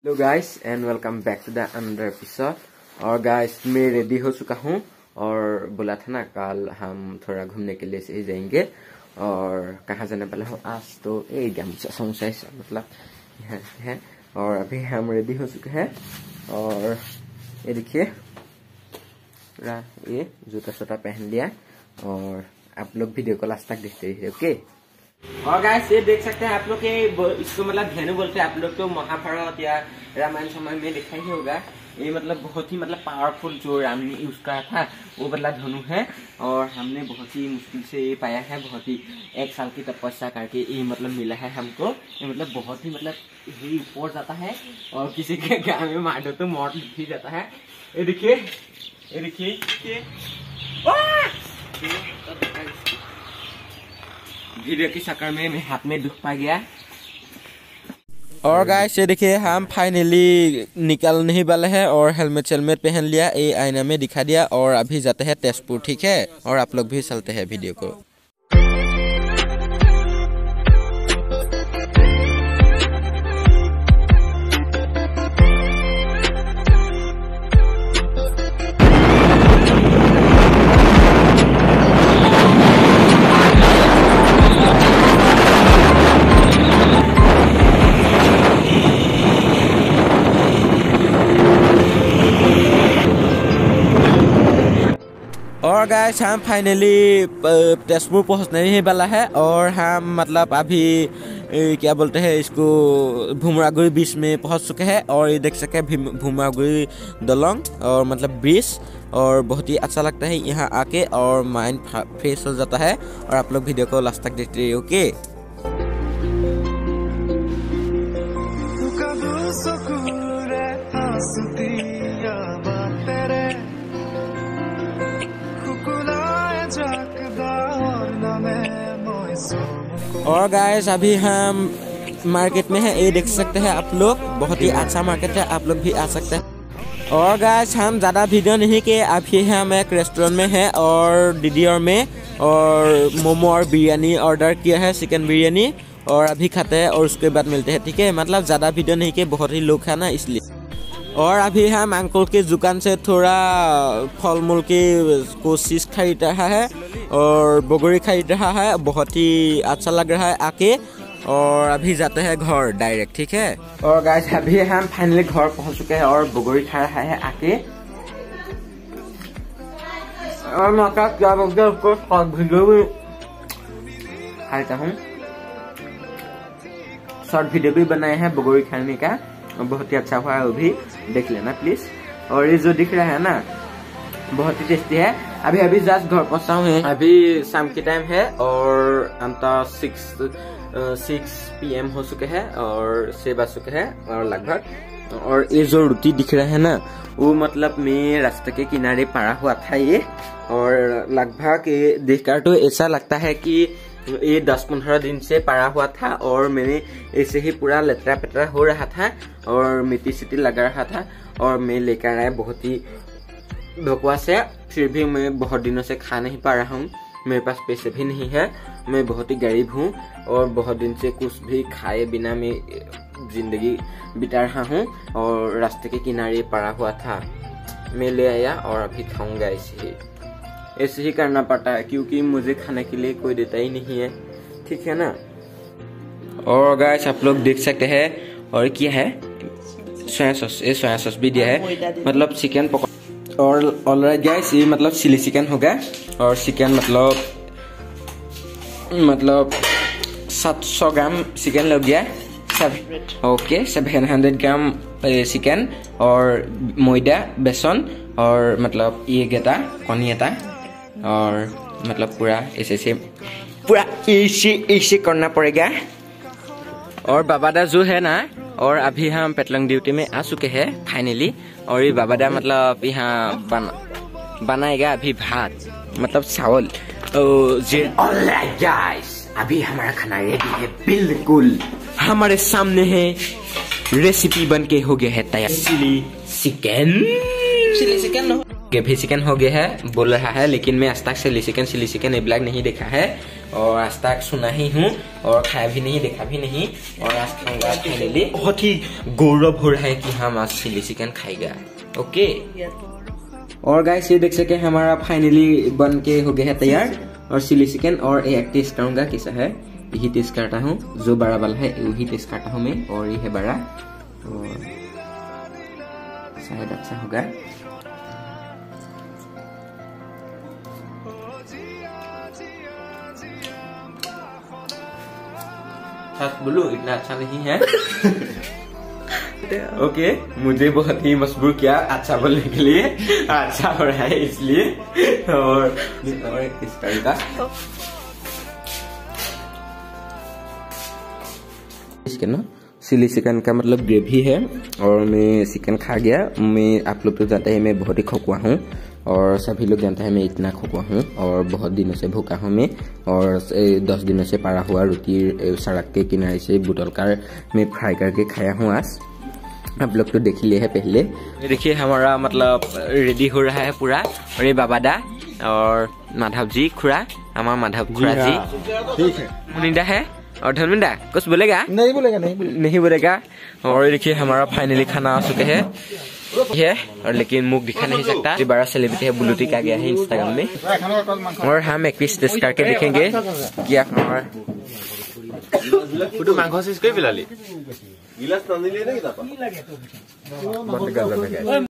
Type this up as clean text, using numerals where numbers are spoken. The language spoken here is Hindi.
Hello guys and welcome back to the another episode. और गाइस मैं रेडी हो चुका हूँ और बोला था ना कल हम थोड़ा घूमने के लिए से ही जाएंगे। और कहाँ जाने वाला हूँ आज तो समोसा मतलब यहाँ है। और अभी हम रेडी हो चुके हैं और ये देखिए पूरा ये जूता सूता पहन लिया। और आप लोग वीडियो को लास्ट तक देखते रहिए, ओके। और गाइस ये देख सकते हैं आप लोग के इसको मतलब धेनु बोलते हैं। आप लोग तो महाभारत या रामायण समय में देखा ही होगा। ये मतलब बहुत ही मतलब पावरफुल जो राम ने यूज करा था वो वाला धनु है। और हमने बहुत ही मुश्किल से ये पाया है, बहुत ही 1 साल की तपस्या करके ये मतलब मिला है हमको। ये मतलब बहुत ही मतलब ही ऊपर जाता है और किसी के गाँव में मार दो तो मौत भी जाता है। ये देखिए ये देखिए वीडियो की शक्ल में मैं हाथ में दुख पा गया। और गाइस ये देखिए हम फाइनली निकलने ही वाले हैं और हेलमेट पहन लिया, ये आईना में दिखा दिया और अभी जाते हैं तेजपुर, ठीक है। और आप लोग भी चलते हैं वीडियो को। और गाइस हम फाइनली तेजपुर पहुंचने ही वाला है। और हम मतलब अभी क्या बोलते हैं इसको भुमरागुड़ी बीच में पहुंच चुके हैं। और ये देख सके भुमरागुड़ी दलंग और मतलब ब्रिज। और बहुत ही अच्छा लगता है यहाँ आके और माइंड फ्रेश हो जाता है। और आप लोग वीडियो को लास्ट तक देखते रहिए, ओके। और गाइस अभी हम मार्केट में हैं, ये देख सकते हैं आप लोग। बहुत ही अच्छा मार्केट है, आप लोग भी आ सकते हैं। और गाइस हम ज़्यादा वीडियो नहीं किए, अभी हम एक रेस्टोरेंट में हैं और डीडीआर में और मोमो और बिरयानी ऑर्डर किया है, चिकन बिरयानी। और अभी खाते हैं और उसके बाद मिलते हैं, ठीक है। मतलब ज़्यादा वीडियो नहीं किए, बहुत ही लोग है ना इसलिए। और अभी हम अंकल की दुकान से थोड़ा फल मूल की कोशिश खरीद रहा है और बगोरी खरीद रहा है। बहुत ही अच्छा लग रहा है आके। और अभी जाते हैं घर डायरेक्ट, ठीक है। और गाइस अभी हम फाइनली घर पहुंच चुके हैं और बगोरी खा रहा है आके। और मैं क्या बोलते हैं उसको वीडियो भी खाता हूँ, शॉर्ट वीडियो भी बनाए हैं बगोरी खाने का। बहुत ही अच्छा हुआ है, वो भी देख लेना प्लीज। और ये जो दिख रहा है ना बहुत ही टेस्टी है। अभी जस्ट घर पहुंचा हूँ। अभी शाम की टाइम है और अंत 6 PM हो चुके हैं और 6 बज चुके हैं और लगभग। और ये जो रोटी दिख रहा है ना वो मतलब मैं रास्ते के किनारे पड़ा हुआ था ये। और लगभग ये देखकर तो ऐसा लगता है कि ये 10-15 दिन से पड़ा हुआ था। और मैंने ऐसे ही पूरा लतरा पतरा हो रहा था और मिट्टी सिटी लगा रहा था। और मैं लेकर आया बहुत ही बकवास है, फिर भी मैं बहुत दिनों से खा नहीं पा रहा हूँ। मेरे पास पैसे भी नहीं है, मैं बहुत ही गरीब हूँ और बहुत दिन से कुछ भी खाए बिना मैं जिंदगी बिता रहा हूँ। और रास्ते के किनारे पड़ा हुआ था, मैं ले आया और अभी खाऊंगा। ऐसे ही करना पड़ता है क्योंकि मुझे खाने के लिए कोई देता ही नहीं है, ठीक है ना। और गाइस आप लोग देख सकते हैं। और क्या है सोया सॉस, ये सोया सॉस भी दिया है, मतलब चिकन पकौड़ा। और ऑलराइट गाइस ये मतलब चिली चिकन होगा। और चिकन मतलब 700 ग्राम चिकन लग गया। ओके 700 ग्राम चिकन और मैदा बेसन और मतलब ये गेटा कनी एटा। और मतलब पूरा ऐसे करना पड़ेगा। और बाबादा जो है ना, और अभी हम पेटलंग ड्यूटी में आ चुके हैं फाइनली। और ये बाबादा मतलब यहाँ बनाएगा अभी भात मतलब चावल। ऑलराइट गाइस अभी हमारा खाना रेडी है, बिल्कुल हमारे सामने है। रेसिपी बन के हो गया है तैयार। चिली चिकन भी चिकन हो गया है बोल रहा है, लेकिन मैं आज तक चिली चिकन ये ब्लैक नहीं देखा है। और आज तक सुना ही हूँ और खाया भी नहीं, देखा भी नहीं, और आज खाऊंगा फाइनली। बहुत ही गौरव हो रहा है कि हम आज चिली चिकन खाएगा। ओके, और गाइस ये देख सके हमारा फाइनली बन के हो गया है तैयार, और चिली चिकन। और एक टेस्ट करूंगा कैसा है, यही टेस्ट करता हूँ। जो बड़ा वाला है वही टेस्ट करता हूँ मैं, और ये है बड़ा, और शायद अच्छा होगा। बोलो इतना अच्छा नहीं है। ओके, मुझे बहुत ही मजबूर किया अच्छा बोलने के लिए। अच्छा हो रहा है इसलिए। और इस टाइप का इसके ना चिली चिकन का मतलब ग्रेवी है, और मैं चिकन खा गया। मैं आप लोग तो जानते हैं मैं बहुत ही खोखुआ हूँ, और सभी लोग जानते हैं मैं इतना खोखुआ हूँ, और बहुत दिनों से भूखा हूँ मैं, और 10 दिनों से पड़ा हुआ रोटी सड़क के किनारे से बोतल कर मैं फ्राई करके खाया हूँ आज। आप लोग तो देख लिए है पहले। देखिए हमारा मतलब रेडी हो रहा है पूरा, और ये बाबा दा और माधव जी खुरा, हमारा माधव खुरा जी, ठीक है, मुनिंदा है और धर्मिंदा कुछ बोलेगा? नहीं बोलेगा। और देखिए हमारा फाइनली खाना आ चुके हैं है, और लेकिन मुख दिखा नहीं सकता, ये बड़ा सेलिब्रिटी है, ब्लूटिक आ गया है इंस्टाग्राम में। और हम एक पीस टेस्ट करके देखेंगे क्या मांस